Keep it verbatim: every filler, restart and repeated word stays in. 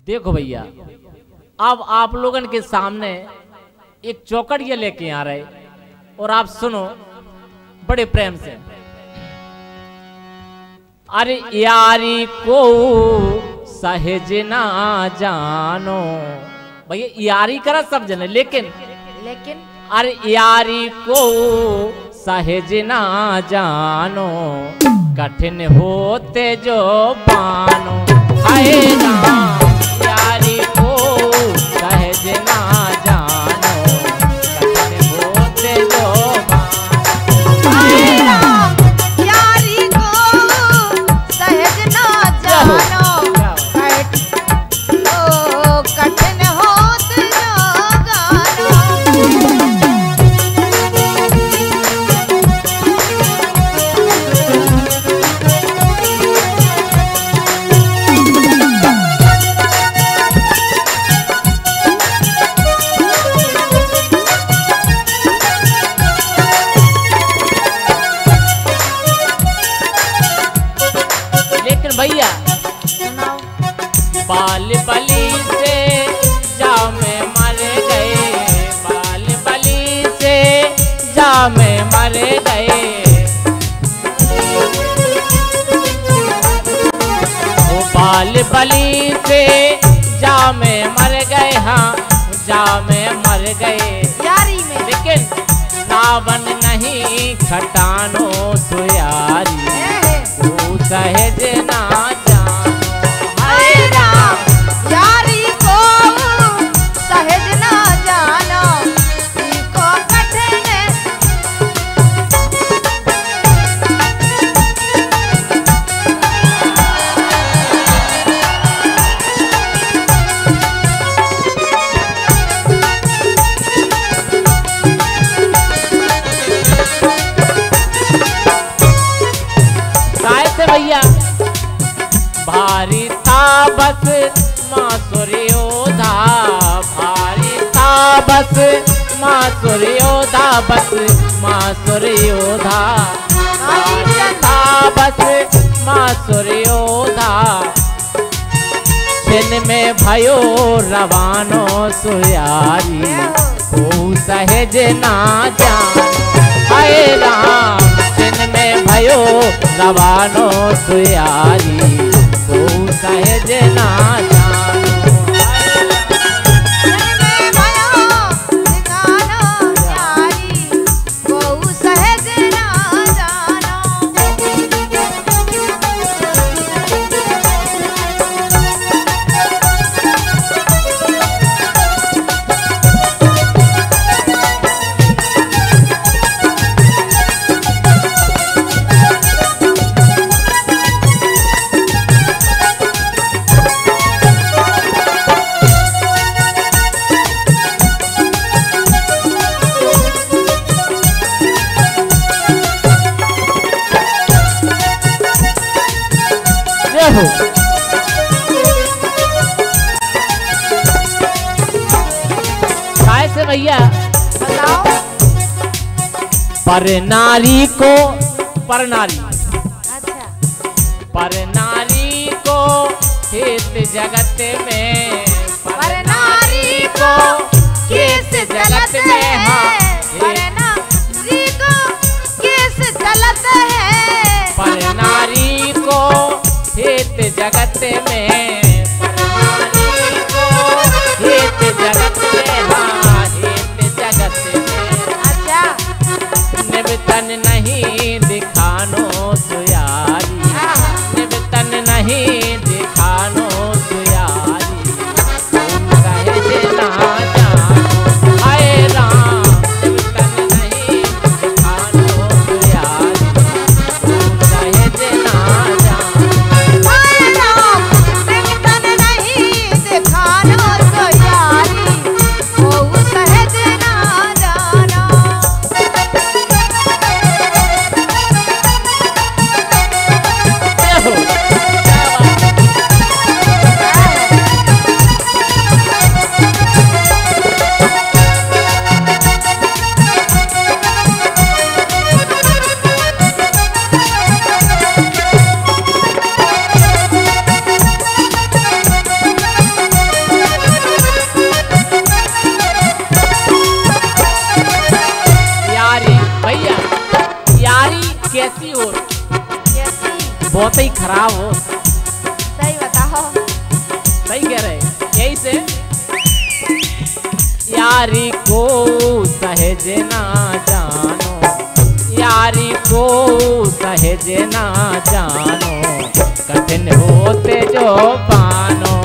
देखो भैया, अब आप लोगन के सामने एक चौकड़ ये लेके आ रहे और आप सुनो बड़े प्रेम से। अरे यारी को सहज ना जानो, भैया यारी करा सब जने, लेकिन लेकिन अरे यारी को सहज ना जानो, कठिन होते जो पानो। हाय राम, यारी को सहज ना जानो, कठिन होते जो पानो। हाय राम, यारी को सहज ना जानो, ओ कठिन होत जो गानो। भैया सुनाओ। बाल बलि से जाम मर गए, बाल बलि से जाम मर गए, वो बाल बलि से जाम मर गए, हाँ जाम मर गए यारी में। लेकिन रावण नहीं खटानो सुयारी, तू सहज ना जानो। हाय राम, यारी को सहज ना जानो, इसको कठिन। काय से भैया, भारी था बस माँ सूर्योधा, भारी था बस माँ सूर्योधा, बस माँ सूर्योधा, भारी था बस माँ सूर्योधा, छिन में भयो रवानो सुयारी, तू सहज ना जानो। हाय राम, छिन में भयो रवानो सुयारी, तू सहज ना जानो। में भयो ठिकानो यारी, को सहज ना जानो। देखो काय से भैया, बताओ। पर नारी को, पर नारी, अच्छा। पर नारी को हित जगत में, पर नारी को किस जगत में है, पर नारी को किस जगत है, पर नारी को हित जगत में, पर नारी को हित जगत में, हाँ हित जगत में। अच्छा। निबतन नहीं दिखानो सुयारी, निबतन नहीं दिखानो सुयारी, तुम सहज ना जानो। हाय राम, निबतन नहीं दिखानो सुयारी, तुम सहज ना जानो। हाय राम, बहुत ही खराब हो। सही बताओ। सही कह रहे, यही से यारी को सहज ना जानो, यारी को सहज ना जानो, कठिन होते जो पानो।